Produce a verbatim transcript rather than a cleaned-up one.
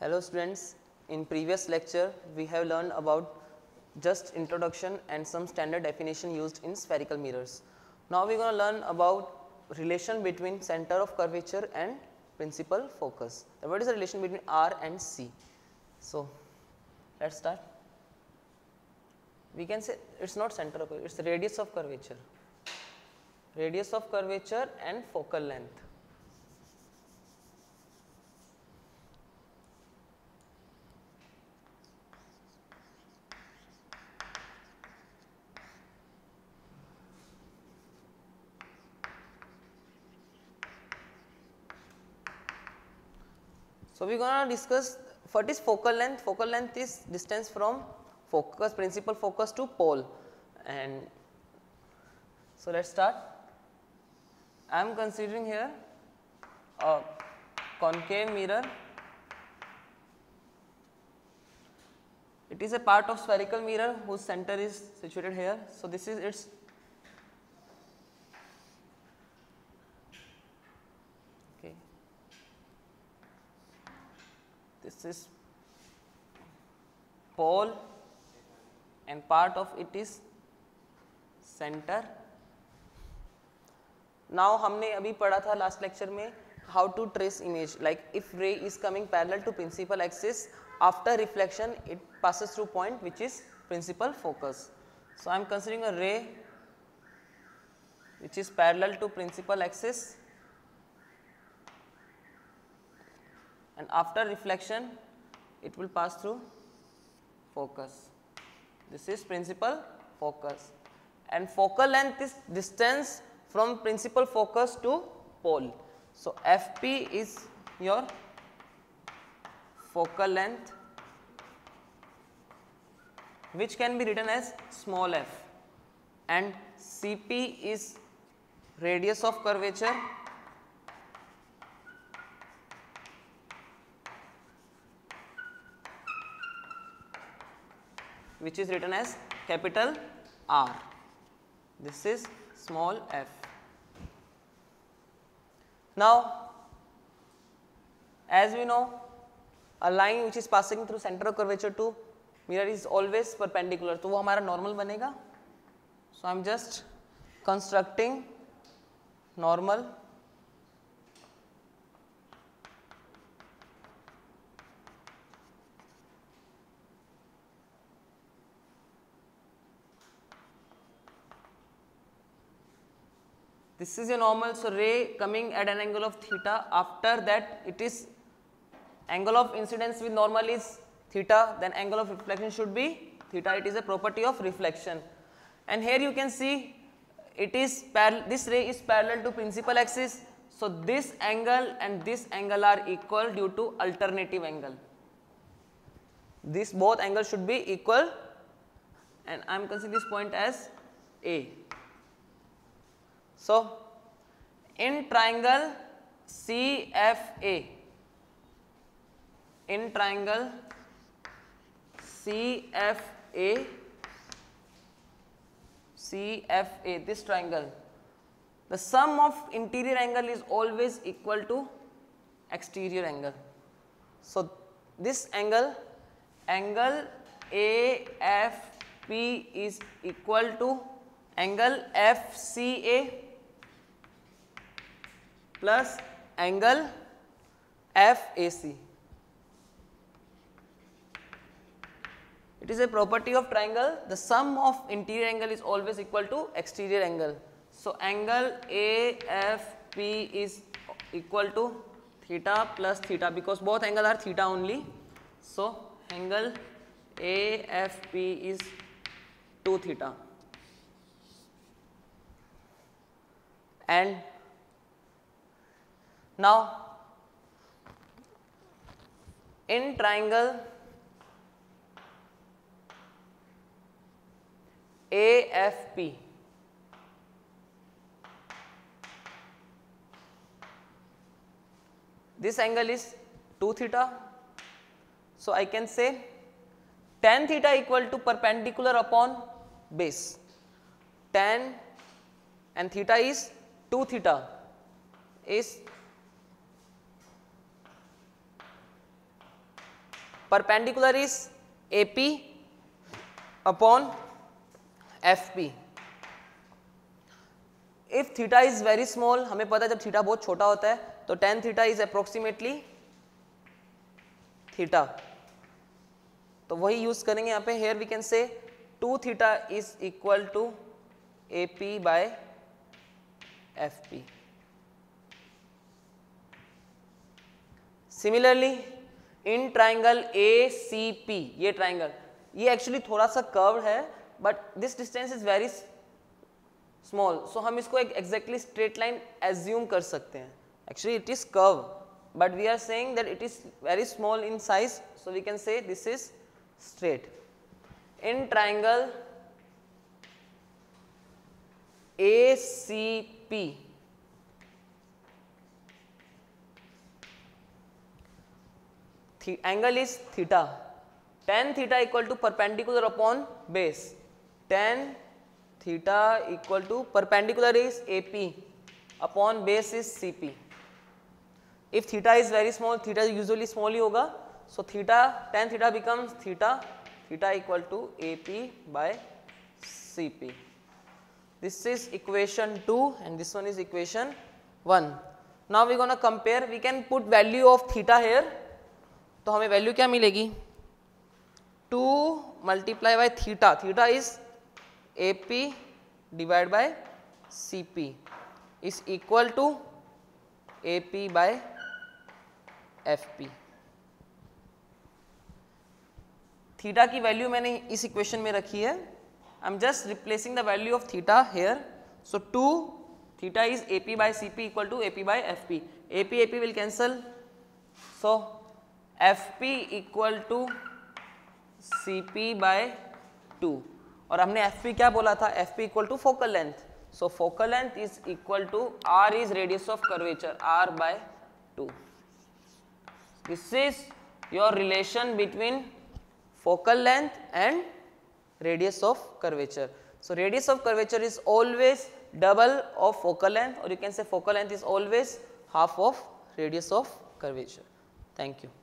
Hello students, in previous lecture we have learned about just introduction and some standard definition used in spherical mirrors. Now we are going to learn about relation between center of curvature and principal focus. And what is the relation between R and C? So let's start. We can say it's not center of curvature, it's the radius of curvature. Radius of curvature and focal length. So we are going to discuss what is focal length. Focal length is distance from focus, principal focus to pole. And so let's start. I am considering here a concave mirror. It is a part of spherical mirror whose center is situated here. So this is its okay. This is pole and part of it is center. Now हमने अभी पढ़ा था last lecture में how to trace image, like if ray is coming parallel to principal axis, after reflection it passes through point which is principal focus. So I am considering a ray which is parallel to principal axis, and after reflection it will pass through focus. This is principal focus, and focal length is distance from principal focus to pole. So F P is your focal length, which can be written as small f, and C P is radius of curvature, which is written as capital R. This is small f. Now, as we know, a line which is passing through center of curvature to mirror is always perpendicular. तो वो हमारा normal बनेगा. So I am just constructing normal. This is your normal, so ray coming at an angle of theta. After that, it is angle of incidence with normal is theta, then angle of reflection should be theta. It is a property of reflection. And here you can see it is this ray is parallel to principal axis. So this angle and this angle are equal due to alternative angle. This both angles should be equal, and I am considering this point as A. So in triangle C F A, in triangle C F A, C F A, this triangle, the sum of interior angle is always equal to exterior angle. So this angle, angle A F P is equal to angle F C A plus angle F A C. It is a property of triangle, the sum of interior angle is always equal to exterior angle. So angle A F P is equal to theta plus theta, because both angles are theta only. So angle A F P is two theta. And now in triangle A F P, this angle is two theta. So I can say tan theta equal to perpendicular upon base. Tan and theta is two theta is perpendicular is A P upon F P. If theta is very small, हमें पता है जब theta बहुत छोटा होता है तो tan theta is approximately theta, तो वही यूज करेंगे यहाँ पे. here we can say two theta is equal to A P by F P. Similarly in triangle A C P, ये triangle ये एक्चुअली थोड़ा सा कर्व है but this distance is very small, so हम इसको एक एग्जैक्टली स्ट्रेट लाइन एज्यूम कर सकते हैं. Actually it is curve but we are saying that it is very small in size, so we can say this is straight. In triangle A C P, angle is theta, tan theta equal to perpendicular upon base, tan theta equal to perpendicular is A P upon base is C P. If theta is very small, theta usually small ही होगा, so theta tan theta becomes theta theta equal to A P by C P. This is equation two and this one is equation one. Now we gonna compare, we can put value of theta here. तो हमें value क्या मिलेगी, two multiply by theta, theta is A P divide by C P is equal to A P by F P. Theta की value मैंने इस equation में रखी है. I am just replacing the value of theta here. So two theta is A P by C P equal to A P by F P. A P A P will cancel, so F P equal to C P by two. और हमने F P क्या बोला था, F P equal to focal length. So focal length is equal to R is radius of curvature, R by two. This is your relation between focal length and radius of curvature. So radius of curvature is always double of focal length, और you can say focal length is always half of radius of curvature. Thank you.